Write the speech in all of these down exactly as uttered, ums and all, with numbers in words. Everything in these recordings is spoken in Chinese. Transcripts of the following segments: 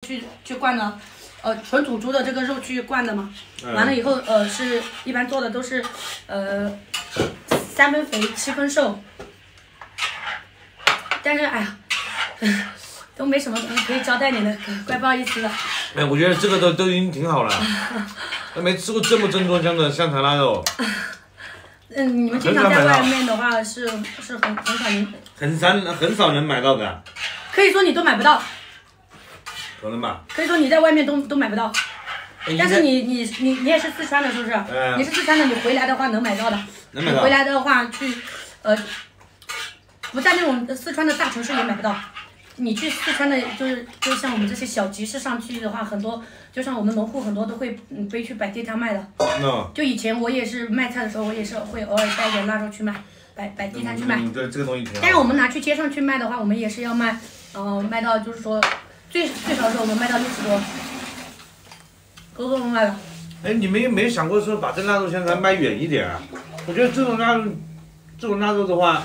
去去灌的，呃，纯土猪的这个肉去灌的嘛。嗯、完了以后，呃，是一般做的都是，呃，三分肥七分瘦。但是哎呀，都没什么可以交代你的，怪不好意思的。 哎，我觉得这个都都已经挺好了，都没吃过这么正宗香的香肠腊肉。 嗯，你们经常在外面的话是是很很少能很少很少能买到的。 可以说你都买不到。 可能吧。 可以说你在外面都都买不到。但是你你你你也是四川的，是不是？嗯。你是四川的，你回来的话能买到的。 能买到。 你回来的话去，呃，不在那种四川的大城市也买不到。你去四川的，就是就像我们这些小集市上去的话，很多就像我们农户很多都会嗯背去摆地摊卖的。 No. 就以前我也是卖菜的时候，我也是会偶尔带一点腊肉去卖，摆摆地摊去卖。 嗯，对，这个东西挺好。 但是我们拿去街上去卖的话，我们也是要卖，呃，卖到就是说最最少是我们卖到六十多，够多卖了。 哎，你们有没有想过说把这腊肉香肠卖远一点啊？我觉得这种腊肉，这种腊肉的话。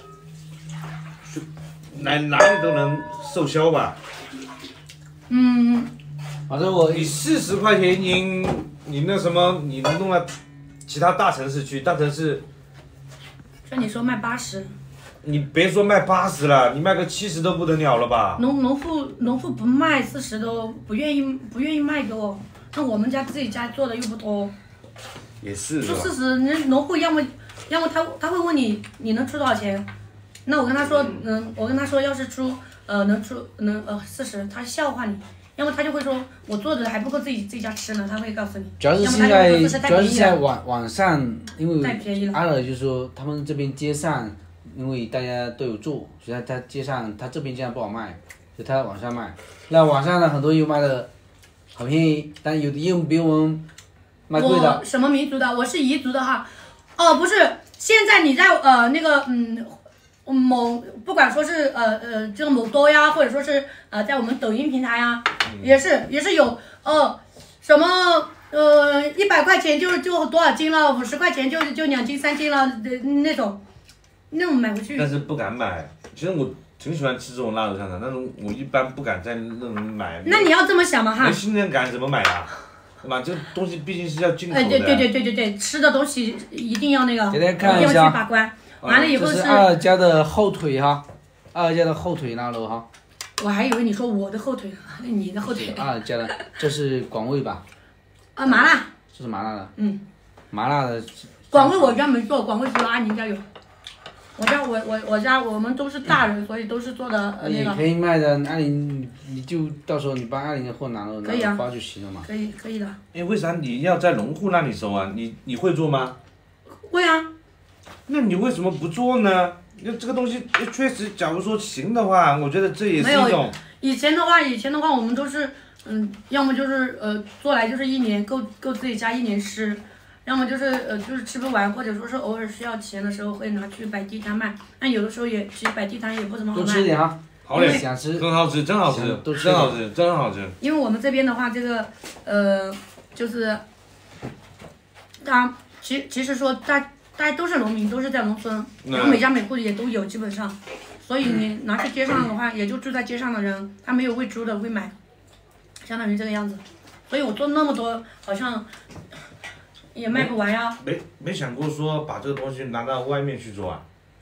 哪哪里都能售销吧？ 嗯， 反正我你四十块钱你你那什么，你能弄到其他大城市去，大城市。 像你说卖八十。 你别说卖八十了，你卖个七十都不得了了吧？ 农农户农户不卖四十都不愿意不愿意卖给我，那我们家自己家做的又不多。 也是。 说四十，那农户要么要么他他会问你你能出多少钱？那我跟他说，嗯，我跟他说，要是出，呃，能出能呃四十，他笑话你，要么他就会说，我做的还不够自己自己家吃呢，他会告诉你。 主要是现在，主要是在网网上，因为阿尔就是说他们这边街上，因为大家都有做，所以他他街上他这边这样不好卖，所以他网上卖。那网上呢，很多又卖的很便宜，但有的又比我们卖贵的。 我什么民族的？我是彝族的哈。哦，不是，现在你在呃那个嗯。某不管说是呃呃这个某多呀，或者说是呃在我们抖音平台啊，嗯、也是也是有呃什么呃一百块钱就就多少斤了，五十块钱就就两斤三斤了的那种，那种买回去。 但是不敢买，其实我挺喜欢吃这种腊肉香肠，但是我一般不敢在那种买。 那你要这么想嘛哈。 没信任感怎么买啊？对吧？这东西毕竟是要进口的。 哎，对对对对对对，吃的东西一定要那个， 给大家看一定要去把关。完了以后是二家的后腿哈，二家的后腿腊肉哈。 我还以为你说我的后腿，你的后腿。 二家的，这是广味吧？ 啊，麻辣。 这是麻辣的。 嗯。 麻辣的。 广味我家没做，广味只有阿宁家有。我家我我我家我们都是大人，所以都是做的呃那个。 你可以卖的，阿宁你就到时候你帮阿宁的货拿了拿发就行了嘛。 可以可以的。 哎，为啥你要在农户那里收啊？你你会做吗？ 会啊。 那你为什么不做呢？那这个东西确实，假如说行的话，我觉得这也是一种。 以前的话，以前的话，我们都是，嗯，要么就是呃做来就是一年够够自己家一年吃，要么就是呃就是吃不完，或者说是偶尔需要钱的时候会拿去摆地摊卖。但有的时候也其实摆地摊也不怎么好卖。 多吃点啊， 好嘞， 想吃， 真好吃，真好吃，真好吃，真好吃。 因为我们这边的话，这个呃就是，它其其实说大。大家都是农民，都是在农村，然后每家每户也都有，基本上，所以你拿去街上的话，也就住在街上的人，他没有喂猪的会买，相当于这个样子。所以我做那么多，好像也卖不完呀。 没没想过说把这个东西拿到外面去做啊？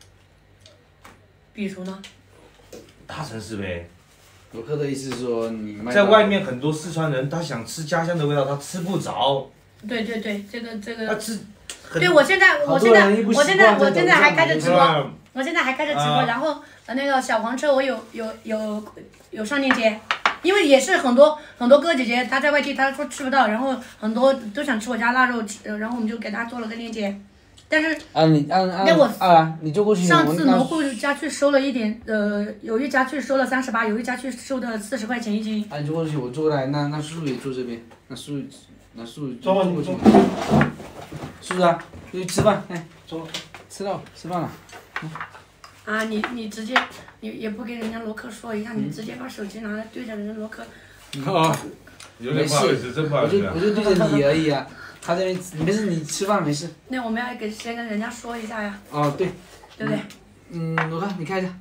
比如呢？ 大城市呗。 游客的意思是说你卖。 在外面很多四川人，他想吃家乡的味道，他吃不着。 对对对，这个这个。 他吃。 对，我现在，我现在，我现在，我现在还开着直播，我现在还开着直播，然后呃那个小黄车我有有有有上链接，因为也是很多很多哥哥姐姐他在外地他说吃不到，然后很多都想吃我家腊肉，然后我们就给他做了个链接，但是啊你按按那我啊你就过去， 上次农户家去收了一点，呃有一家去收了三十八，有一家去收的四十块钱一斤。 啊你就过去，我坐过来，那那叔叔也坐这边，那叔叔那叔叔坐过去。是不是啊？出去吃饭，哎，走，吃了，吃饭了。 嗯、啊，你你直接，你也不给人家罗克说一下，你直接把手机拿来对着人家罗克。 啊，有点不好意思，真不好意思。 我就我就对着你而已啊，他这边没事，你吃饭没事。 那我们要给先跟人家说一下呀。 哦，对。 对不对？ 嗯，罗克，你看一下。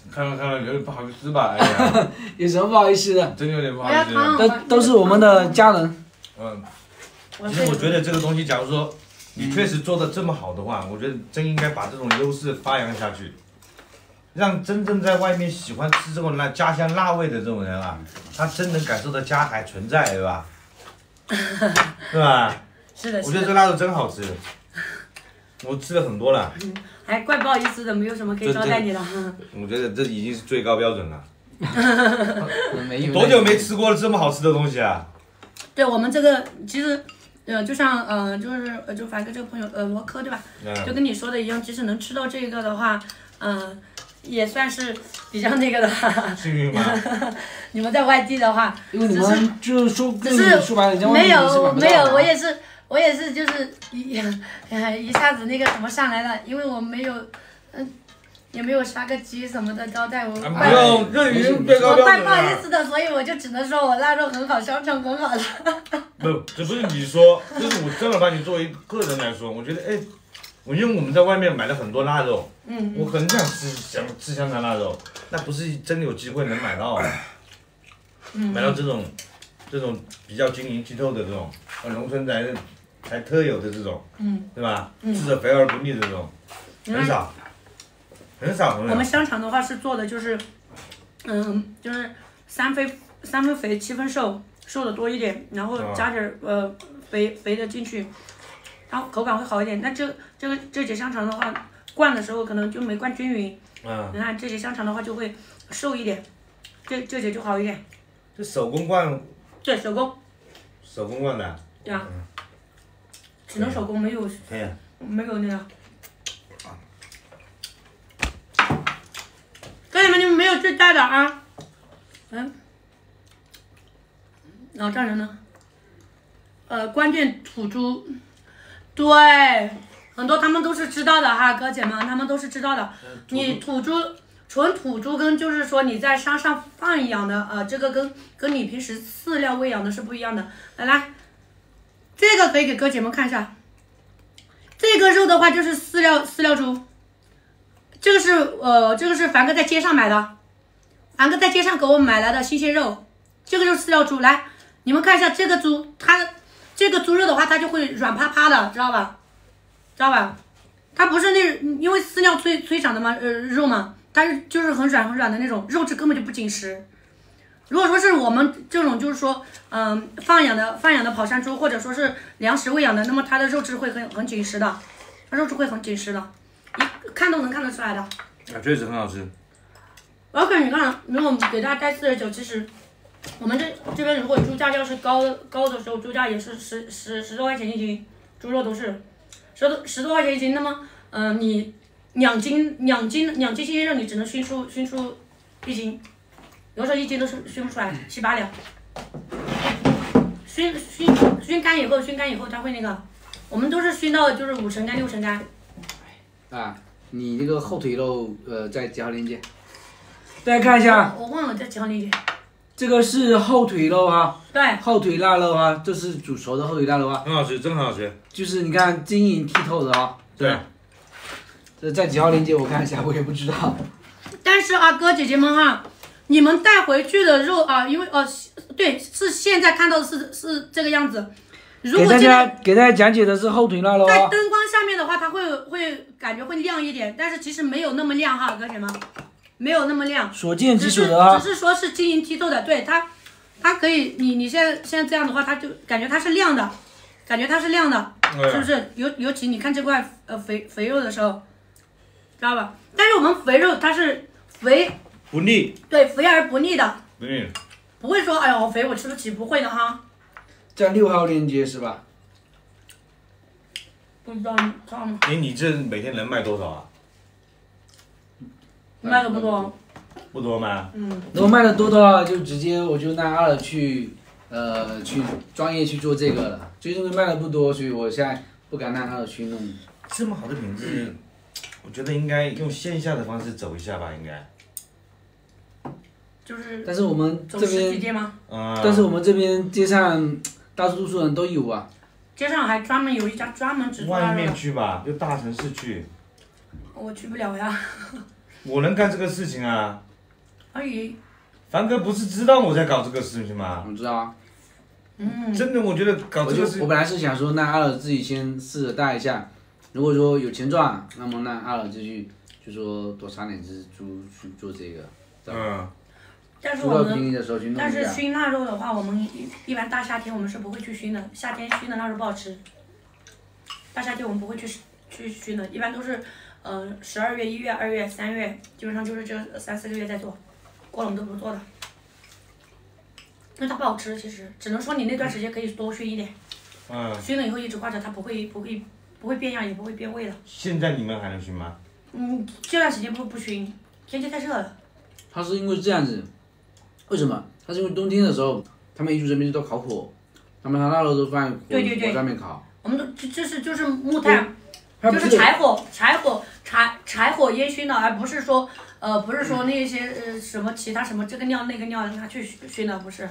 看了看了，有点不好意思吧？哎呀， 有什么不好意思的？ 真有点不好意思。 都都是我们的家人。 嗯，其实我觉得这个东西，假如说你确实做的这么好的话，我觉得真应该把这种优势发扬下去，让真正在外面喜欢吃这种辣家乡辣味的这种人啊，他真能感受到家还存在，对吧？对吧？ 是的， 我觉得这腊肉真好吃，我吃了很多了。 还怪不好意思的，没有什么可以招待你的。 我觉得这已经是最高标准了。 没有。 多久没吃过了这么好吃的东西啊？ 对我们这个其实，呃，就像呃，就是呃，就凡哥这个朋友呃罗科对吧？嗯、就跟你说的一样，即使能吃到这个的话，嗯、呃，也算是比较那个的。 幸运吗？ 你们在外地的话， 因为你们就是说， 只是说白了， 没有没有，我也是。我也是，就是一一下子那个什么上来了，因为我没有，嗯，也没有杀个鸡什么的招待我。 不用，这已经最高标准了。 我怪不好意思的，所以我就只能说我腊肉很好，香肠很好了。 不，这不是你说，就是我真的把你作为个人来说，我觉得，哎，我因为我们在外面买了很多腊肉，嗯，我很想吃香吃香肠腊肉，那不是真有机会能买到，嗯，买到这种，这种比较晶莹剔透的这种，农村才才特有的这种，嗯，对吧？嗯、吃着肥而不腻的这种，很少，很少。 我们香肠的话是做的就是，嗯，就是三分三分肥七分瘦，瘦的多一点，然后加点、嗯、呃肥肥的进去，然后口感会好一点。那这这个这节香肠的话，灌的时候可能就没灌均匀，嗯，你看这节香肠的话就会瘦一点，这这节就好一点。 这手工灌？ 对，手工。 手工灌的。 对啊。嗯只能手工，没有，没有那个。哥你们，你们没有最大的啊？嗯。老丈人呢？呃，关键土猪，对，很多他们都是知道的哈，哥姐们，他们都是知道的。你土猪，纯土猪跟就是说你在山上放养的，呃，这个跟跟你平时饲料喂养的是不一样的。来来。这个可以给哥姐们看一下，这个肉的话就是饲料饲料猪，这个是呃这个是凡哥在街上买的，凡哥在街上给我买来的新鲜肉，这个就是饲料猪。来，你们看一下这个猪，它这个猪肉的话，它就会软趴趴的，知道吧？知道吧？它不是那因为饲料催催长的嘛，呃肉嘛，它是就是很软很软的那种，肉质根本就不紧实。如果说是我们这种就是说，嗯、呃，放养的放养的跑山猪，或者说是粮食喂养的，那么它的肉质会很很紧实的，它肉质会很紧实的，一看都能看得出来的。 啊，确实很好吃。 而且你看，如果给大家带四十九，其实我们这这边如果猪价要是高高的时候，猪价也是十十十多块钱一斤，猪肉都是十多十多块钱一斤。那么，嗯、呃，你两斤两斤两斤新鲜肉，你只能熏出熏出一斤。有时候一斤都是熏不出来，七八两。熏熏熏干以后，熏干以后它会那个，我们都是熏到就是五成干六成干。 啊，你这个后腿肉呃在几号链接？大家看一下。 我忘了在几号链接。 这个是后腿肉啊。 对。 后腿腊肉啊，这是煮熟的后腿腊肉啊。 很好吃，真很好吃。 就是你看晶莹剔透的啊。 对。 这在几号链接？我看一下，我也不知道。 但是啊，哥姐姐们哈。你们带回去的肉啊，因为呃，对，是现在看到的是是这个样子。如果给大家给大家讲解的是后腿腊肉、啊。 在灯光下面的话，它会会感觉会亮一点，但是其实没有那么亮哈，哥姐们，没有那么亮。 所见即所得啊。 只是说是晶莹剔透的，对它，它可以，你你现在现在这样的话，它就感觉它是亮的，感觉它是亮的，嗯、是不是？尤尤其你看这块呃肥肥肉的时候，知道吧？但是我们肥肉它是肥。 不腻， 对，肥而不腻的， 不腻， 不会说哎呦好肥我吃不起，不会的哈。 在六号链接是吧？ 不知道你知道吗？ 哎，你这每天能卖多少啊？ 卖的不多。 不多吗？ 嗯。 如果卖的多的话，就直接我就让阿尔去，呃，去专业去做这个了。就因为卖的不多，所以我现在不敢让阿尔去弄。 这么好的品质。嗯我觉得应该用线下的方式走一下吧，应该。 就是。 但是我们这边， 啊。 但是我们这边街上大多数人都有啊。 街上还专门有一家专门只做腊肉的。 外面去吧，就大城市去。 我去不了呀。 我能干这个事情啊。 而已。 凡哥不是知道我在搞这个事情吗？ 我知道啊。 嗯。 真的，我觉得搞这个事， 我本来是想说，那阿尔自己先试着带一下，如果说有钱赚，那么那阿尔就去，就说多杀点只猪去做这个。 嗯。 但是我们，但是熏腊肉的话，我们一一般大夏天我们是不会去熏的，夏天熏的腊肉不好吃。大夏天我们不会去去熏的，一般都是，呃，十二月、一月、二月、三月，基本上就是这三四个月在做，过了我们都不做的。因为它不好吃，其实只能说你那段时间可以多熏一点。 嗯。 熏了以后一直挂着，它不会不会不会变样，也不会变味的。 现在你们还能熏吗？ 嗯，这段时间不不熏，天气太热了。 它是因为这样子。为什么？它是因为冬天的时候，他们彝族这边都烤火，他们拿腊肉都放火火上面烤。 我们都这这是就是木炭，就是柴火柴火柴柴火烟熏的，而不是说呃不是说那些呃什么其他什么这个料那个料拿去熏的，不是。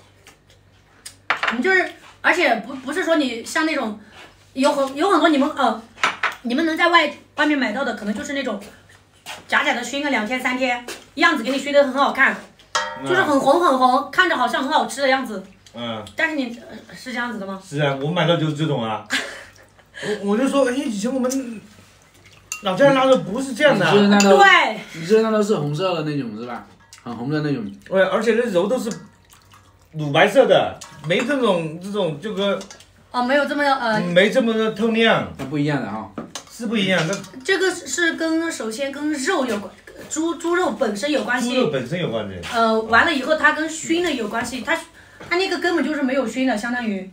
你就是，而且不不是说你像那种有很有很多你们呃你们能在外外面买到的，可能就是那种假假的熏个两天三天，样子给你熏得很好看。就是很红很红，看着好像很好吃的样子。 嗯。 但是你、呃、是这样子的吗？ 是啊，我买到就是这种啊。我我就说，哎，以前我们老家的腊肉不是这样的、啊。 对。 你这腊肉是红色的那种是吧？很红的那种。 对，而且那肉都是乳白色的，没这种这种这个。 哦，没有这么呃。 没这么的透亮。 那不一样的哈、哦。 是不一样的。 这个是跟首先跟肉有关。猪猪肉本身有关系， 猪肉本身有关系。 呃，完了以后它跟熏的有关系，它它那个根本就是没有熏的，相当于。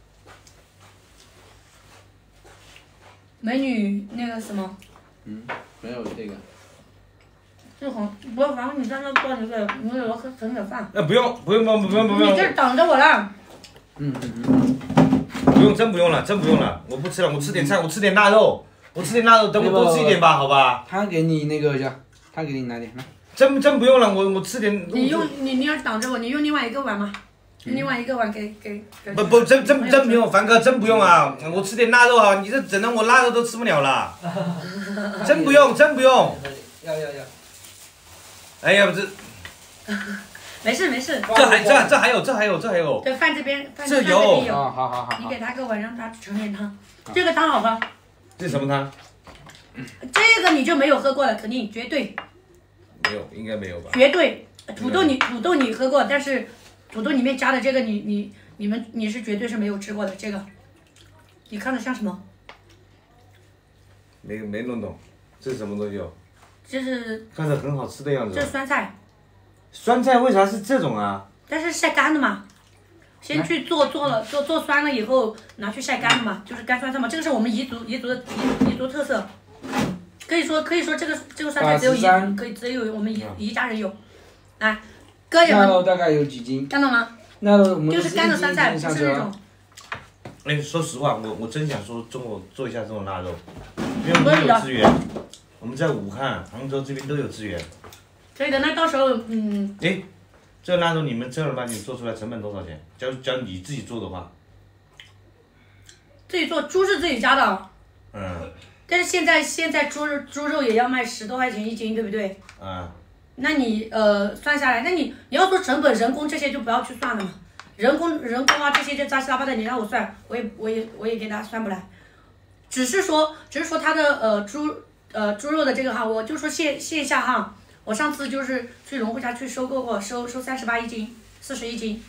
美女那个什么？ 嗯，没有这个。 这红，不要，反正你在那帮那个，你给我喝盛点饭。 呃，不用，不用，不用，不用，不用。 你这挡着我了。 嗯嗯嗯。 不用，真不用了，真不用了，我不吃了，我吃点菜，我吃点腊肉，我吃点腊肉，等我多吃一点吧，好吧。 他给你那个叫。他给你拿点，来。 真真不用了，我我吃点。 你用你你要挡着我，你用另外一个碗吗？用另外一个碗给给。 不不，真真真不用，凡哥真不用啊！我吃点腊肉啊，你这整的我腊肉都吃不了了。真不用，真不用。 要要要。 哎呀，不是。 没事没事。 这还这这还有这还有这还有。 对，饭这边饭这有。 有。好好好。 你给他个碗，让他盛点汤。这个汤好喝。 这什么汤？ 这个你就没有喝过了，肯定绝对。 没有，应该没有吧？ 绝对，土豆你土豆你喝过，但是土豆里面加的这个你你你们你是绝对是没有吃过的这个。你看着像什么？ 没没弄懂，这是什么东西哦？ 这是。 看着很好吃的样子。 这是酸菜。 酸菜为啥是这种啊？ 但是晒干的嘛。先去做做了做做酸了以后拿去晒干的嘛，就是干酸菜嘛。这个是我们彝族彝族的彝彝族特色。可以说可以说这个这个酸菜只有彝可以只有我们彝彝家人有，来，哥也们。 腊肉大概有几斤？ 看到吗？ 腊肉我们就是干的酸菜，不是那种。 哎，说实话，我我真想说中国做一下这种腊肉，因为我们有资源，我们在武汉、杭州这边都有资源。 可以的，那到时候嗯。 哎，这腊肉你们正儿八经做出来成本多少钱？假如假如你自己做的话。 自己做，猪是自己家的。 嗯。 但是现在现在猪猪肉也要卖十多块钱一斤，对不对？ 嗯。 那你呃算下来，那你你要说成本、人工这些就不要去算了嘛，人工人工啊这些就杂七杂八的，你让我算，我也我也我也给他算不来。只是说只是说它的呃猪呃猪肉的这个哈，我就说线线下哈，我上次就是去龙汇家去收购过，收收三十八一斤，四十一斤。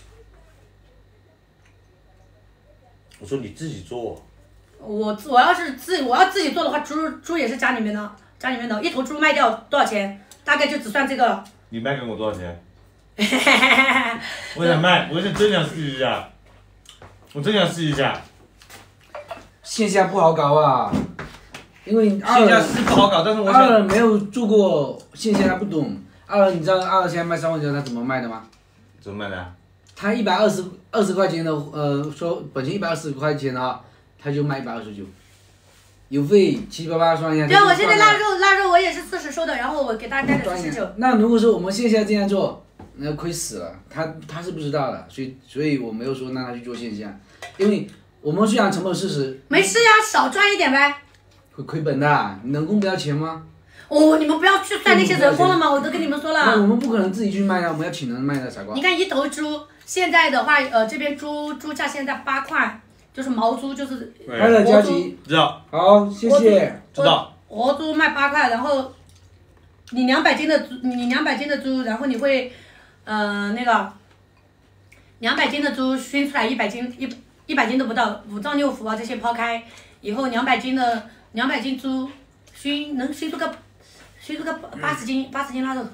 我说你自己做。 我我要是自我要自己做的话，猪猪也是家里面的，家里面的一头猪卖掉多少钱？大概就只算这个了。 你卖给我多少钱？我想卖，我想真想试一下，我真想试一下。 线下不好搞啊，因为线下是不好搞，但是我想。 二二没有做过线下，他不懂。二二，你知道二二现在卖三块钱他怎么卖的吗？ 怎么卖的？ 他一百二十二十块钱的，呃，说本身一百二十块钱的啊。他就卖一百二十九，邮费七七八八算一下。 对，我现在腊肉腊肉我也是四十收的，然后我给大家带的四十九。 那如果说我们线下这样做，那亏死了。他他是不知道的，所以所以我没有说让他去做线下，因为我们虽然成本四十。 没事呀，少赚一点呗。 会亏本的，你人工不要钱吗？ 哦，你们不要去算那些人工了嘛，我都跟你们说了。 那我们不可能自己去卖啊，我们要请人卖的傻瓜。 你看一头猪，现在的话，呃，这边猪猪价现在八块，就是毛猪，就是快乐加急， 知道。 好，谢谢。 知道。 活猪卖八块，然后你两百斤的猪，你两百斤的猪，然后你会，呃，那个两百斤的猪熏出来一百斤一一百斤都不到，五脏六腑啊这些抛开以后，两百斤的两百斤猪熏能熏出个熏出个八十斤八十斤腊肉。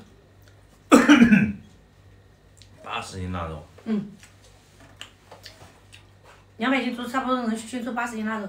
八十斤腊肉。 嗯。两百斤猪差不多能熏出八十斤腊肉。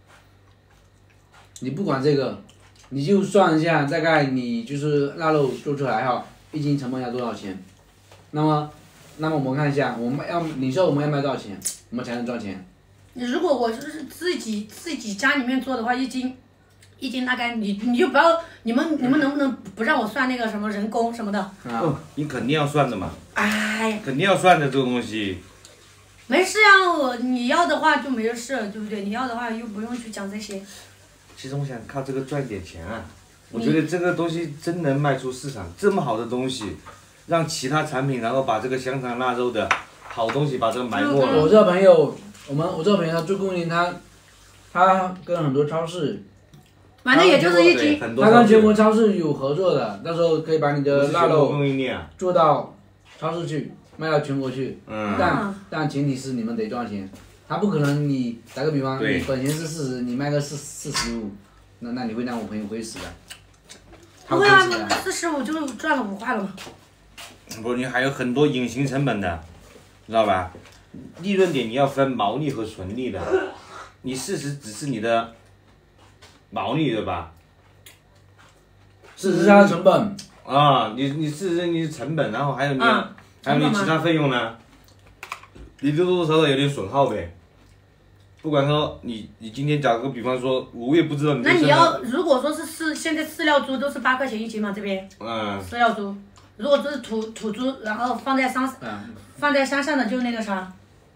你不管这个。你就算一下，大概你就是腊肉做出来哈，一斤成本要多少钱？那么，那么我们看一下，我们要你说我们要卖多少钱，我们才能赚钱？ 如果我就是自己自己家里面做的话，一斤，一斤大概你你就不要你们你们能不能不让我算那个什么人工什么的？ 啊， 你肯定要算的嘛。 哎。 肯定要算的这个东西。 没事啊，我你要的话就没事，对不对？你要的话又不用去讲这些。 其实我想靠这个赚点钱啊！我觉得这个东西真能卖出市场，这么好的东西，让其他产品然后把这个香肠腊肉的好东西把这个埋没了。 我这个朋友，我们我这个朋友他做供应，他他跟很多超市， 反正也就是一斤。 他跟全国超市有合作的，到时候可以把你的腊肉做到超市去，卖到全国去。 嗯。 但但前提是你们得赚钱。他不可能，你打个比方，你本钱是四十，你卖个四四十五，那那你会让我朋友亏死的。 不会啊，四十五就赚了五块了嘛。 不，你还有很多隐形成本的，知道吧？利润点你要分毛利和纯利的，你事实只是你的毛利对吧？ 事实是它的成本。 啊，你你事实你成本，然后还有你、啊、还有你其他费用呢？你多多少少有点损耗呗。不管说你你今天打个比方说，我也不知道你。 那你要如果说是饲现在饲料猪都是八块钱一斤嘛，这边。嗯。饲料猪，如果这是土土猪，然后放在山，嗯、放在山上的就那个啥，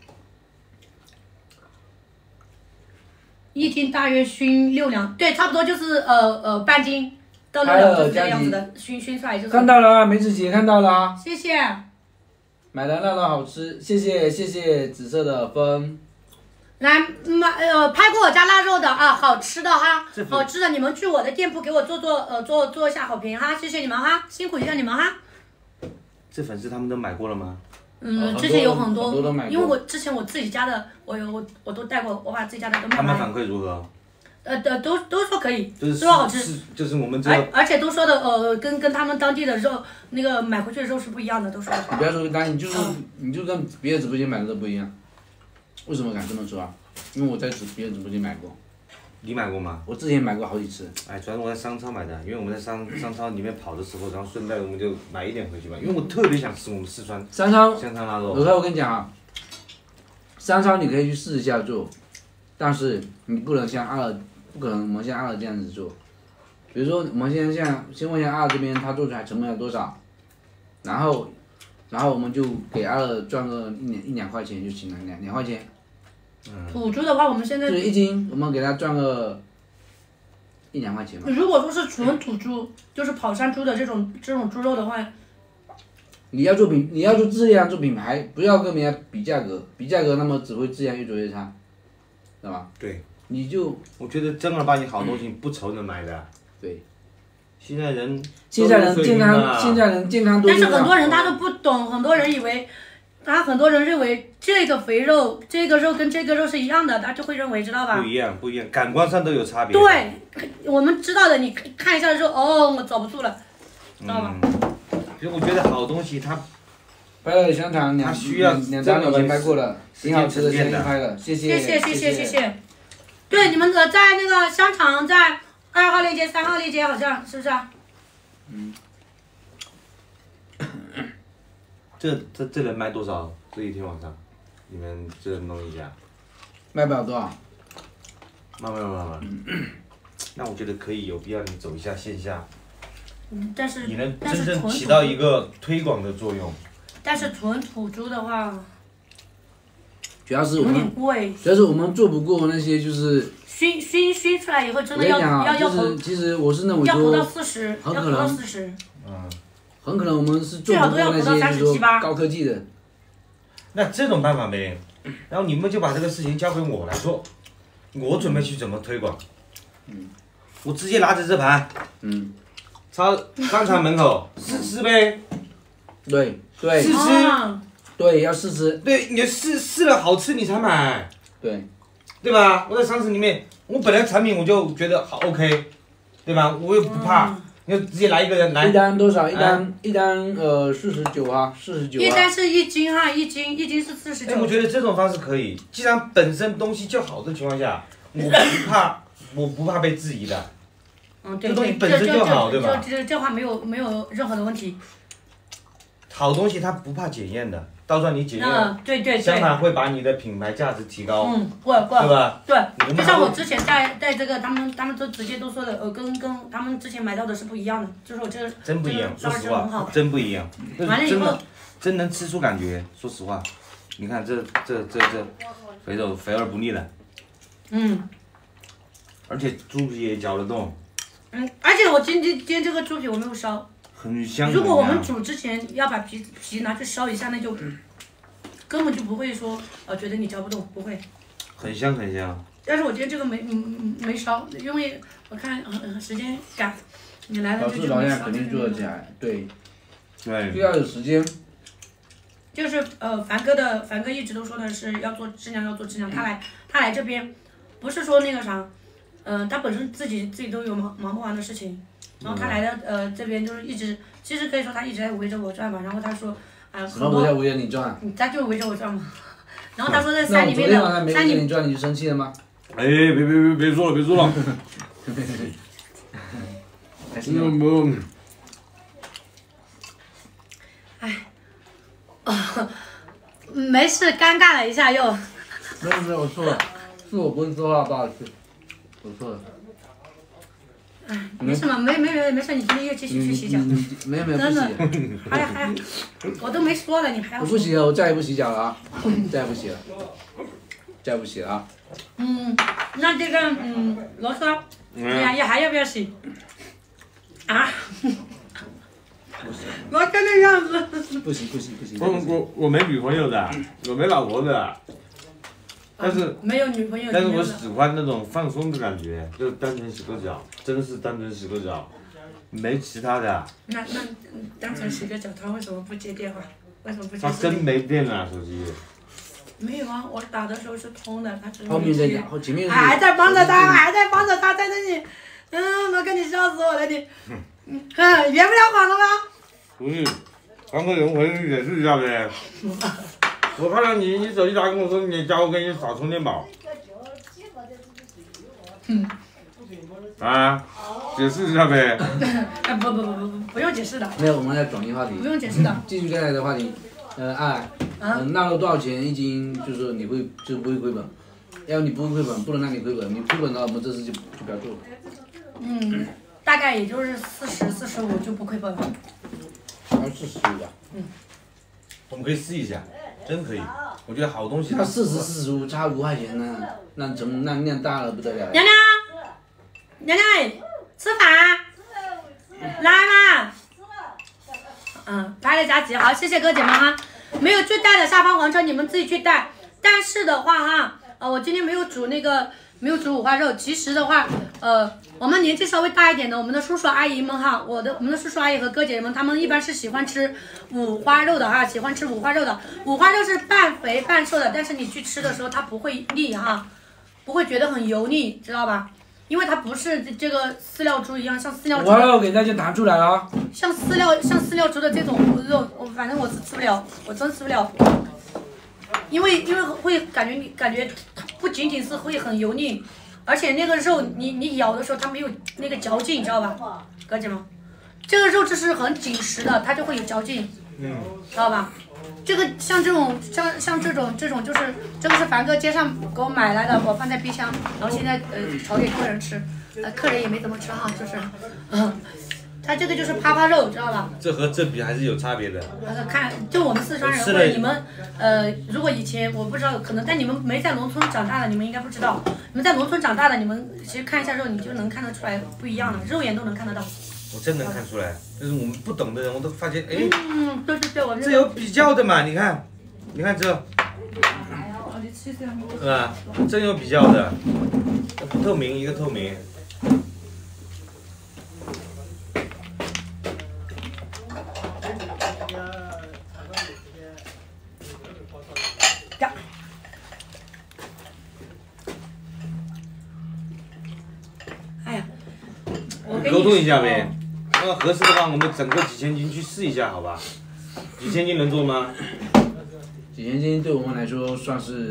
一斤大约熏六两，对，差不多就是呃呃半斤到六两就是这样子的，熏熏出来就是。 看到了，梅子姐看到了。 谢谢。 买的腊肉好吃，谢谢谢谢紫色的风。 来买呃拍过我家腊肉的啊，好吃的哈，好吃的，你们去我的店铺给我做做呃做做一下好评哈，谢谢你们哈，辛苦一下你们哈。 这粉丝他们都买过了吗？ 嗯，之前有很多， 很多因为我之前我自己家的，我有我我都带过，我把自己家的都买了。 他们反馈如何？ 呃的都都说可以， 都说好吃， 就是我们这而而且都说的呃跟跟他们当地的肉那个买回去的肉是不一样的，都说。 你不要说跟当地，就是你就跟别的直播间买的都不一样，为什么敢这么说啊？因为我在别人直播间买过。 你买过吗？ 我之前买过好几次。 哎，主要是我在商超买的，因为我们在商商超里面跑的时候，然后顺带我们就买一点回去嘛，因为我特别想吃我们四川商超香肠腊肉。 有时候我跟你讲啊，商超你可以去试一下做，但是你不能像阿尔，不可能我们像阿尔这样子做。比如说我们现在像先问一下阿尔这边他做出来成本要多少，然后然后我们就给阿尔赚个一两一两块钱就行了，两两块钱。 土猪的话，我们现在就是一斤，我们给他赚个一两块钱吧。 如果说是纯土猪，就是跑山猪的这种这种猪肉的话， 你要做品，你要做质量，做品牌，不要跟别人比价格，比价格那么只会质量越做越差，知道吧？ 对。 你就我觉得正儿八经好东西不愁人买的。 对。 现在人。 现在人健康，现在人健康多。 但是很多人他都不懂，很多人以为。他很多人认为这个肥肉，这个肉跟这个肉是一样的，他就会认为，知道吧？ 不一样，不一样，感官上都有差别。 对，我们知道的，你看一下之后，哦，我找不住了，知道吧？ 所以我觉得好东西它， 拍了香肠两需要两张已经拍过了，挺好吃的，先拍了，谢谢， 谢谢谢谢谢谢。对，你们的在那个香肠在二号链接、三号链接好像是不是啊？嗯。 这这这能卖多少？这一天晚上，你们这弄一下， 卖不了多少。 慢慢慢慢。那我觉得可以有必要你走一下线下。 嗯，但是你能真正起到一个推广的作用。 但是纯土猪的话， 主要是我们有点贵。 主要是我们做不过那些就是熏熏熏出来以后，真的要要要投。其实我是认为要投到四十， 很可能四十。 嗯。 很可能我们是做不到那些就是说高科技的。 那这种办法没，然后你们就把这个事情交给我来做，我准备去怎么推广。嗯。我直接拿着这盘。嗯。超商场门口试吃呗。 对对。 试吃。 对，要试吃。 对，你试试了好吃你才买。 对。 对吧？我在商场里面，我本来产品我就觉得好 OK， 对吧？我又不怕，你就直接来一个人来。 一单多少？一单一单呃四十九啊，四十九。 一单是一斤哈，一斤一斤是四十九。 哎，我觉得这种方式可以，既然本身东西就好的情况下，我不怕，我不怕被质疑的。 嗯，对对。这东西本身就好，对吧？ 这这这话没有没有任何的问题。 好东西它不怕检验的。到时候你检验， 嗯，对对对， 相反会把你的品牌价值提高， 嗯，会会， 对吧？ 对，就像我之前带带这个，他们他们都直接都说的，呃，跟跟他们之前买到的是不一样的，就是我这个真不一样，说实话，真不一样， 完了以后真能吃出感觉，说实话，你看这这这这肥肉肥而不腻的， 嗯， 而且猪皮也嚼得动， 嗯，而且我今天今天这个猪皮我没有烧。 很香。 如果我们煮之前要把皮皮拿去烧一下，那就根本就不会说呃觉得你嚼不动，不会。 很香很香。 但是我今天这个没嗯没烧，因为我看呃时间赶，你来了就就没烧。 肯定做得起来，对。 对。 就要有时间。 就是呃凡哥的凡哥一直都说的是要做质量要做质量，他来他来这边不是说那个啥，嗯、呃、他本身自己自己都有忙忙不完的事情。然后他来的呃这边就是一直，其实可以说他一直在围着我转吧。然后他说，啊、呃， 什么围着围着你转？ 他就围着我转嘛。然后他说在山里面的山里。 那我昨天晚上没围着你转，你就生气了吗？ 哎，别别别别说了，别说了。 开心吗？ 哎，哦，没事，尴尬了一下又。 没有没有，我错了，是我不会说话，不好意思，我错了。 哎，没事嘛，没没没没事，你今天又继续去洗脚。 没有没有， 真的，还还，我都没说了，你还要。 我不洗了，我再也不洗脚了啊！再也不洗了，再也不洗了啊！ 嗯，那这个嗯，罗哥，你呀也还要不要洗？啊？罗哥那样子。 不行不行不行。 我我我没女朋友的，我没老婆的。但是、啊、 没有女朋友， 但是我喜欢那种放松的感觉，就单纯洗个脚，真是单纯洗个脚，没其他的。 那那单纯洗个脚，他为什么不接电话？为什么不接？ 他真没电了，手机。 没有啊，我打的时候是通的，他只是后面在讲，前面还在帮着他，还在帮着他在那里，嗯，我跟你笑死我了你，嗯，圆不了谎了吗？ 不是，刚刚人回去解释一下呗。我看到你，你手机打跟我说你叫我给你找充电宝。嗯。啊，解释一下呗。 哎，不不不不不，不用解释的。 没有，我们来转移话题。 不用解释的。 继续刚才的话题，呃，爱，嗯，纳入多少钱一斤？就是说你会就不会亏本，要你不会亏本，不能让你亏本，你亏本的话，我们这次就就不要做了。 嗯，大概也就是四十四十五就不亏本了。 还四十五啊？ 嗯。 我们可以试一下。真可以，我觉得好东西。 那四十四十五差五块钱呢，那怎么那量大了不得了？ 娘娘，娘娘，吃饭，来嘛。嗯，拍了加急，好，谢谢哥姐们哈。没有去带的下方黄车你们自己去带，但是的话哈，呃，我今天没有煮那个。没有煮五花肉，其实的话，呃，我们年纪稍微大一点的，我们的叔叔阿姨们哈，我的我们的叔叔阿姨和哥姐们，他们一般是喜欢吃五花肉的哈，喜欢吃五花肉的。五花肉是半肥半瘦的，但是你去吃的时候它不会腻哈，不会觉得很油腻，知道吧？因为它不是这个饲料猪一样，像饲料猪。 五花肉给大家拿出来了。 像饲料像饲料猪的这种肉，我反正我是吃不了，我真吃不了。因为因为会感觉你感觉它不仅仅是会很油腻，而且那个肉你你咬的时候它没有那个嚼劲，知道吧，哥姐们？这个肉质是很紧实的，它就会有嚼劲，嗯，知道吧？这个像这种像像这种这种就是这个是凡哥街上给我买来的，我放在冰箱，然后现在呃炒给客人吃，呃客人也没怎么吃哈，就是，嗯、呃， 它这个就是趴趴肉，知道吧？ 这和这比还是有差别的。 那个看，就我们四川人或者你们，呃，如果以前我不知道，可能但你们没在农村长大的，你们应该不知道。你们在农村长大的，你们其实看一下肉，你就能看得出来不一样的，肉眼都能看得到。 我真能看出来，就是我们不懂的人，我都发现，哎， 嗯，对对对，我这有比较的嘛？你看，你看这，是吧？真有比较的，不透明一个透明。沟通一下呗，那合适的话，我们整个几千斤去试一下，好吧？几千斤能做吗？ 几千斤对我们来说算是，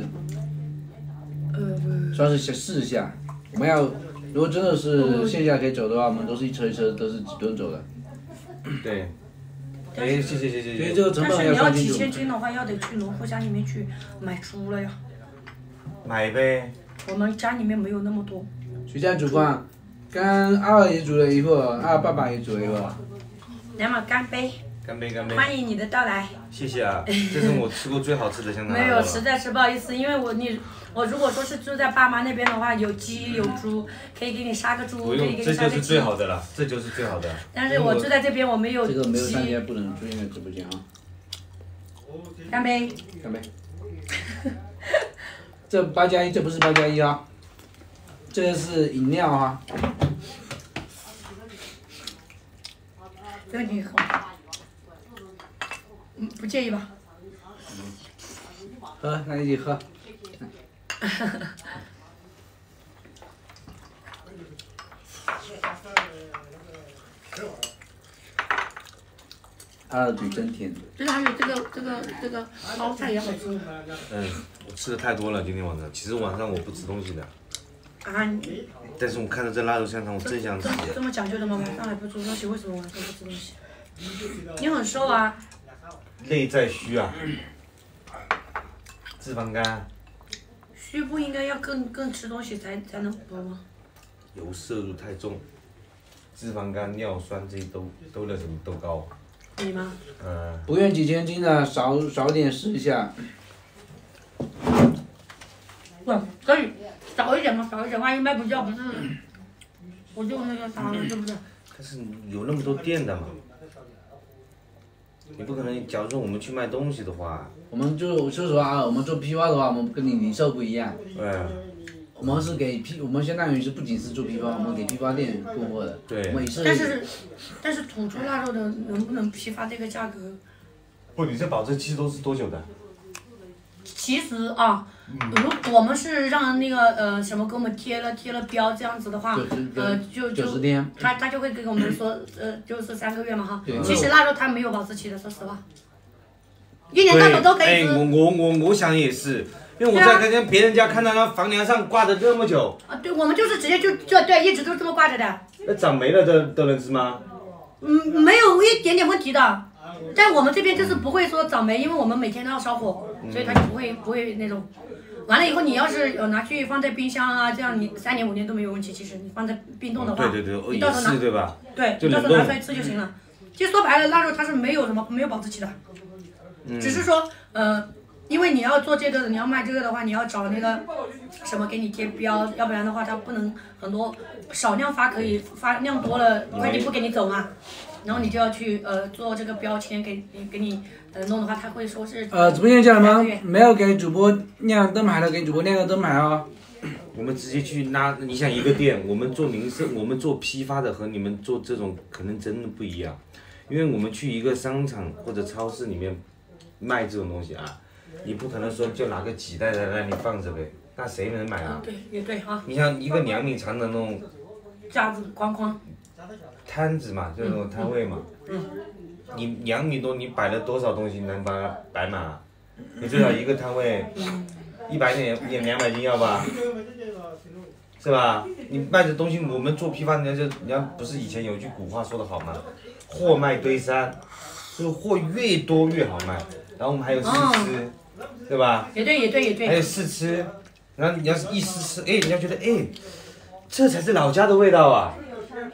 呃，算是先试一下。我们要，如果真的是线下可以走的话，我们都是一车一车都是几吨走的。 对。哎，谢谢谢谢谢谢。 这个成本但是你要几千斤的话，要得去农户家里面去买猪了呀。 买呗。 我们家里面没有那么多。 谁家煮饭？刚二二也煮了一会儿，二爸爸也煮了一会儿。 来嘛，干杯！ 干杯干杯！ 欢迎你的到来。 谢谢啊，这是我吃过最好吃的香肠。 没有，实在是不好意思，因为我你我如果说是住在爸妈那边的话，有鸡有猪，可以给你杀个猪，可以给你杀个鸡。 这就是最好的了，这就是最好的。 但是我住在这边，我没有鸡。 这个没有商家不能出现在直播间啊。 干杯！ 干杯！这八加一，这不是八加一啊。这个是饮料啊， 这个你喝，嗯，不介意吧？ 喝，那一起喝。他的嘴真甜。 就是还有这个这个这个包菜也好吃。 嗯，我吃的太多了，今天晚上。其实晚上我不吃东西的。 啊你！ 但是我看到这腊肉香肠，我真想吃。 这么讲究的吗？晚上还不吃东西，为什么晚上不吃东西？你很瘦啊。 内在虚啊。脂肪肝。 虚不应该要更更吃东西才才能补吗？ 油摄入太重，脂肪肝、尿酸这些都都那什么都高。 你吗？ 嗯。 不愿几千斤的少少点试一下。 不，可以。少一点嘛，少一点，万一卖不掉不是，我就那个啥了，对不对？ 但是有那么多店的嘛，你不可能。假如说我们去卖东西的话， 我们就说实话啊，我们做批发的话，我们跟你零售不一样。 对。 我们是给批，我们相当于是不仅是做批发，我们给批发店供货的。 对。 但是，但是土猪腊肉的能不能批发这个价格？ 不，你这保质期都是多久的？ 其实啊，如果我们是让那个呃什么给我们贴了贴了标这样子的话，呃就就他他就会给我们说呃就是三个月嘛哈。其实腊肉它没有保质期的，说实话。一年到头都可以吃。 哎，我我我我想也是，因为我在跟别人家看到那房梁上挂的这么久。 啊，对，我们就是直接就就对，一直都这么挂着的。 那长霉了都都能吃吗？ 嗯，没有一点点问题的。在我们这边就是不会说长霉，因为我们每天都要烧火，所以它就不会不会那种。完了以后，你要是有拿去放在冰箱啊，这样你三年五年都没有问题。其实你放在冰冻的话， 对对对， 你到时候拿对吧？ 对，你到时候拿出来吃就行了。其实说白了，腊肉它是没有什么没有保质期的，只是说呃，因为你要做这个，你要卖这个的话，你要找那个什么给你贴标，要不然的话它不能很多少量发可以发量多了快递不给你走嘛。然后你就要去呃做这个标签给给你呃弄的话，他会说是呃直播间讲了吗？没有给主播亮灯牌的，给主播亮个灯牌啊。 我们直接去拉，你想一个店，我们做零售，我们做批发的和你们做这种可能真的不一样，因为我们去一个商场或者超市里面卖这种东西啊，你不可能说就拿个几袋在那里放着呗，那谁能买啊？ 对，也对哈。 你像一个两米长的那种架子框框。 摊子嘛，就那种摊位嘛， 嗯， 你两米多，你摆了多少东西能把它摆满啊？你最少一个摊位，一百点也两百斤要吧？是吧？你卖的东西，我们做批发，人家就人家不是以前有句古话说的好吗？货卖堆山，就是货越多越好卖。然后我们还有试吃，哦、对吧？ 也对，也对，也对。 还有试吃，然后你要是一试吃，哎，人家觉得哎，这才是老家的味道啊。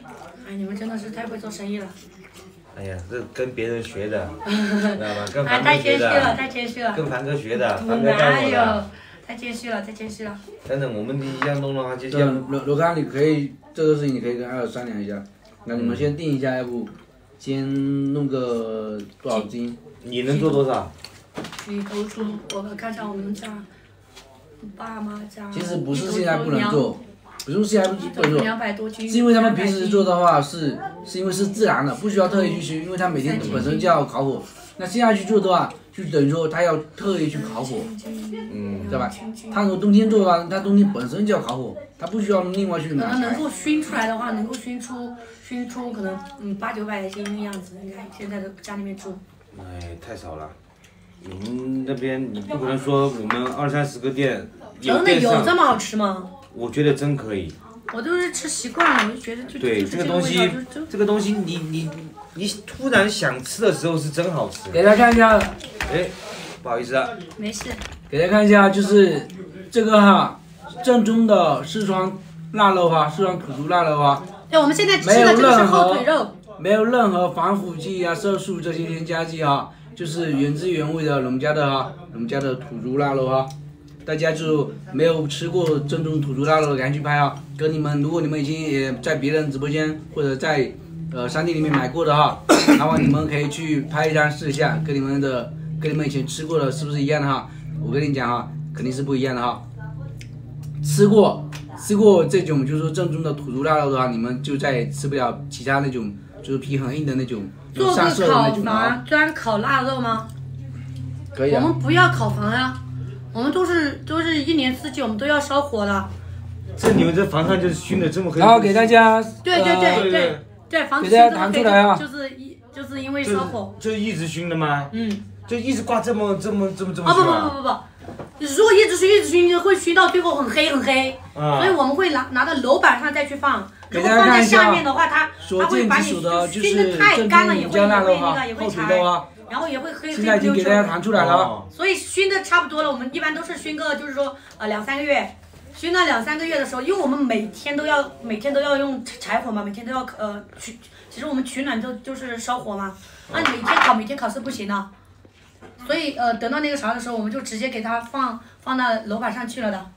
哎，你们真的是太会做生意了。 哎呀，这跟别人学的，知道吧？跟哎， 凡哥太谦学的。 虚了，太谦虚了。 跟凡哥学的，凡哥教我的。 太谦虚了，太谦虚了。 等等，我们一样弄的话就这罗罗康，你可以这个事情你可以跟艾尔商量一下，那你们先定一下，要不先弄个多少斤？ 你能做多少？ 你投出，我看一下我们家爸妈家。 其实不是现在不能做，不是现在不能做， 两百多斤。 是因为他们平时做的话是是因为是自然的，不需要特意去熏，因为他每天本身就要烤火。那现在去做的话，就等于说他要特意去烤火，嗯，知道吧？他如果冬天做的话，他冬天本身就要烤火，他不需要另外去拿。 可能能够熏出来的话，能够熏出熏出可能嗯八九百斤的样子，应该现在的家里面做。 哎，太少了。你们那边你不可能说我们二三十个店， 真的有这么好吃吗？ 我觉得真可以。 我都是吃习惯了，我就觉得就对这个东西，这个东西你你你突然想吃的时候是真好吃。 给大家看一下， 哎，不好意思啊。 没事。 给大家看一下，就是这个哈，正宗的四川腊肉哈，四川土猪腊肉哈。 对，我们现在吃的这个是后腿肉。 没有任何防腐剂啊、色素这些添加剂哈，就是原汁原味的农家的哈，农家的土猪腊肉哈。大家就没有吃过正宗土猪腊肉的，赶紧去拍啊！跟你们，如果你们已经也在别人直播间或者在呃商店里面买过的哈，然后你们可以去拍一张试一下，跟你们的跟你们以前吃过的是不是一样的哈？我跟你讲哈，肯定是不一样的哈。吃过吃过这种就是说正宗的土猪腊肉的话，你们就再吃不了其他那种就是皮很硬的那种上色的那种啊。 专烤腊肉吗？ 可以啊。 我们不要烤房呀。我们都是都是一年四季，我们都要烧火的。 这你们这房上就是熏的这么黑。 然后给大家。 对对对对对，房子熏这么黑，就是一就是因为烧火。 就是一直熏的吗？ 嗯。 就一直挂这么这么这么这么。 啊不不不不不，如果一直熏一直熏，会熏到最后很黑很黑。啊。所以我们会拿拿到楼板上再去放。如果放在下面的话，它它会把你熏的太干了，也会也会那个也会柴。然后也会黑黑现在已经给大家弹出来了， 所以熏的差不多了。我们一般都是熏个，就是说呃两三个月，熏到两三个月的时候，因为我们每天都要每天都要用柴火嘛，每天都要呃取，其实我们取暖就就是烧火嘛，那你每天烤每天烤是不行的，所以呃等到那个啥的时候，我们就直接给它放放到楼板上去了的。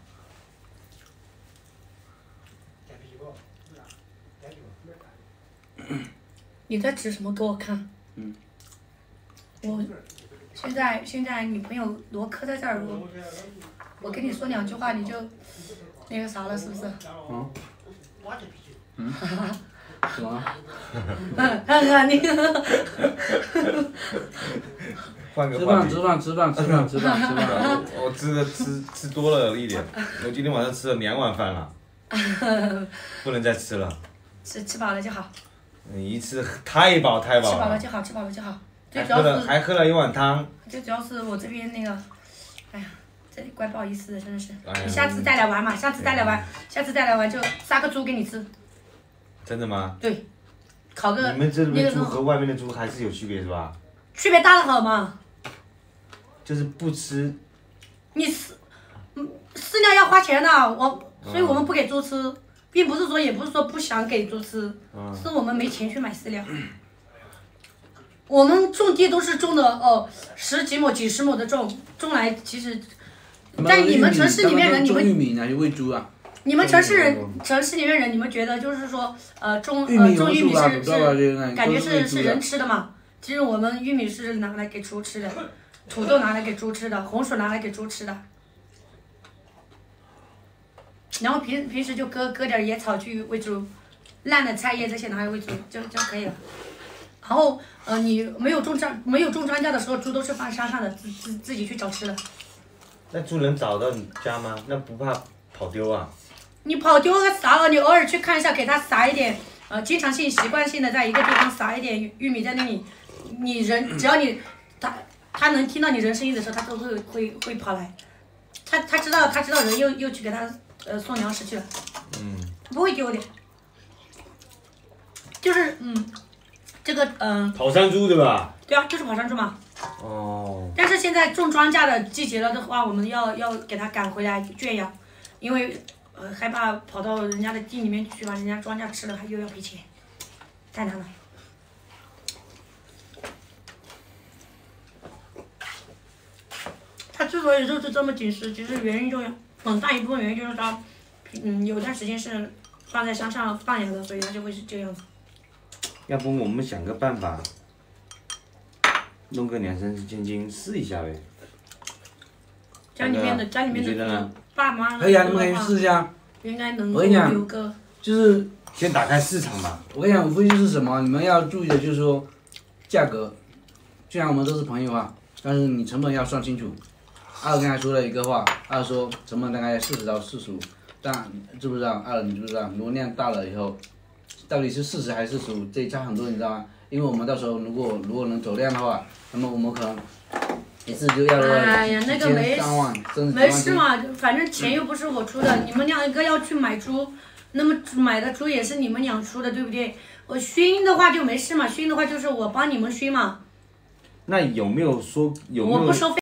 你在指什么？给我看。嗯。我现在现在女朋友罗科在这儿，我我跟你说两句话你就那个啥了，是不是？嗯。嗯。什么？看看你。 换个话题。 吃饭吃饭吃饭吃饭吃饭吃饭。 我吃的吃吃多了一点，我今天晚上吃了两碗饭了，不能再吃了。 吃吃饱了就好。 你一吃太饱太饱了。 吃饱了就好，吃饱了就好。 还喝了还喝了一碗汤。 最主要是我这边那个，哎呀，这里怪不好意思的，真的是。你下次再来玩嘛，下次再来玩，下次再来玩就杀个猪给你吃。 真的吗？ 对，烤个。 你们这边猪和外面的猪还是有区别是吧？ 区别大的好嘛。 就是不吃。 你饲，嗯，饲料要花钱的，我，所以我们不给猪吃，并不是说也不是说不想给猪吃，是我们没钱去买饲料。我们种地都是种的哦，十几亩、几十亩的种，种来其实，在你们城市里面人，你们玉米拿去喂猪啊？ 你们城市人，城市里面人，你们觉得就是说，呃，种呃种玉米是是感觉是是人吃的嘛？其实我们玉米是拿来给猪吃的，土豆拿来给猪吃的，红薯拿来给猪吃的。然后平平时就割割点野草去喂猪，烂的菜叶这些拿来喂猪就就可以了。然后，呃，你没有种庄没有种庄稼的时候，猪都是放山上的，自自自己去找吃的。 那猪能找到你家吗？那不怕跑丢啊？ 你跑丢个啥了？你偶尔去看一下，给它撒一点，呃，经常性、习惯性的在一个地方撒一点玉米在那里，你人只要你，它它能听到你人声音的时候，它都会会会跑来。它它知道它知道人又又去给它呃送粮食去了。嗯。不会丢的。就是嗯。这个嗯， 跑山猪对吧？ 对啊，就是跑山猪嘛。哦。但是现在种庄稼的季节了的话，我们要要给它赶回来圈养，因为呃害怕跑到人家的地里面去把人家庄稼吃了，还又要赔钱。 太难了。它之所以肉质这么紧实，其实原因就很大一部分原因就是它，嗯，有段时间是放在山上放养的，所以它就会是这样子。 要不我们想个办法，弄个两三千斤试一下呗。 家里面的家里面的爸妈可以啊，你们可以试一下。 应该能我跟你讲留个。 就是先打开市场吧。 我跟你讲，无非就是什么，你们要注意的就是说，价格。虽然我们都是朋友啊，但是你成本要算清楚。二刚才说了一个话，二说成本大概四十到四十五，但知不知道？二你知不知道？如果量大了以后，到底是四十还是四十五？这差很多，你知道吗？因为我们到时候如果如果能走量的话，那么我们可能一次就要哎呀，那个没三万，甚至没事嘛，反正钱又不是我出的，你们两个要去买猪，那么买的猪也是你们俩出的，对不对？我熏的话就没事嘛，熏的话就是我帮你们熏嘛。 那有没有说有没有？ 我不收费。